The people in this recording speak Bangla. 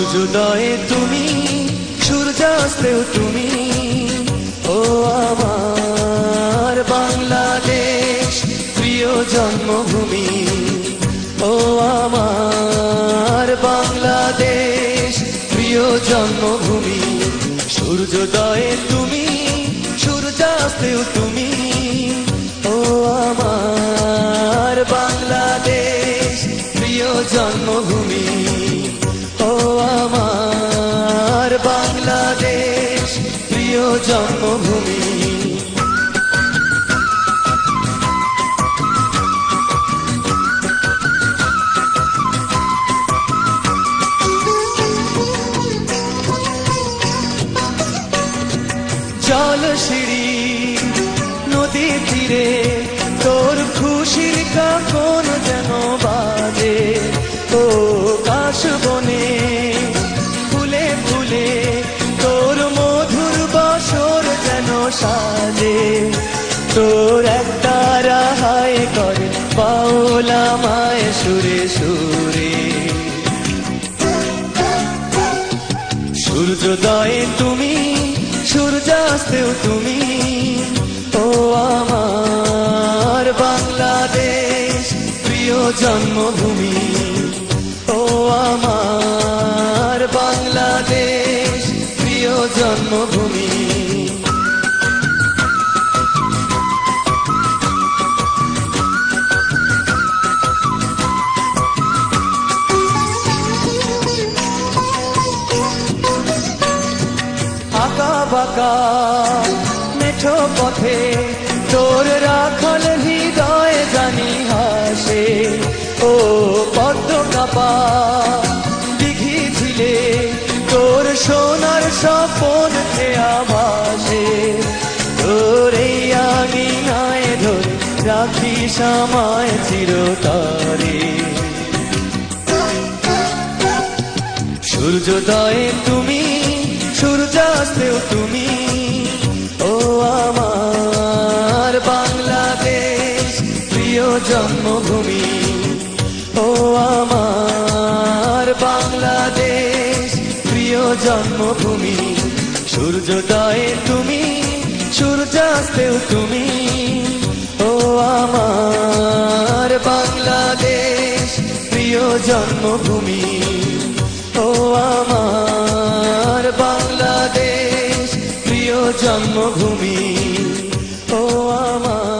সূর্যোদয়ে তুমি, সূর্যাস্তেও তুমি, ও আমার বাংলাদেশ প্রিয় জন্মভূমি। ও আমার বাংলাদেশ প্রিয় জন্মভূমি। সূর্যোদয়ে তুমি, সূর্যাস্তেও তুমি, ও আমার বাংলাদেশ প্রিয় জন্মভূমি। ও আমার বাংলাদেশ প্রিয় জন্মভূমি। জল সিঁড়ি নদী তীরে তোর খুশির কাকন যেন বাজে। ও কাশ বনে ফুলে ফুলে তোর মধুর বাসর যেন সাজে। তোর একটা রাহাই করে বাউলা মায় সুরে সুরে। সূর্যোদয়ে তুমি, সূর্যাস্তেও তুমি, ও আমার বাংলাদেশ প্রিয় জন্মভূমি। ও আমার বাংলাদেশ প্রিয় জন্মভূমি। আঁকা বাঁকা মেঠো পথে তোর রাখাল হৃদয় জানি হাসে। ও পদ্ম কাপা দিঘি ঝিলে তোর সোনার স্বপন খেয়া ভাসে। তোর এই আঙিনায় ধরে রাখিস আমায় চিরতরে। সূর্যোদয়ে তুমি, সূর্যাস্তেও তুমি, ও আমার বাংলাদেশ প্রিয় জন্মভূমি। ও আমার বাংলাদেশ প্রিয় জন্মভূমি। সূর্যোদয়ে তুমি, সূর্যাস্তেও তুমি, ও আমার বাংলাদেশ প্রিয় জন্মভূমি। ও আমার বাংলাদেশ প্রিয় জন্মভূমি। ও আমার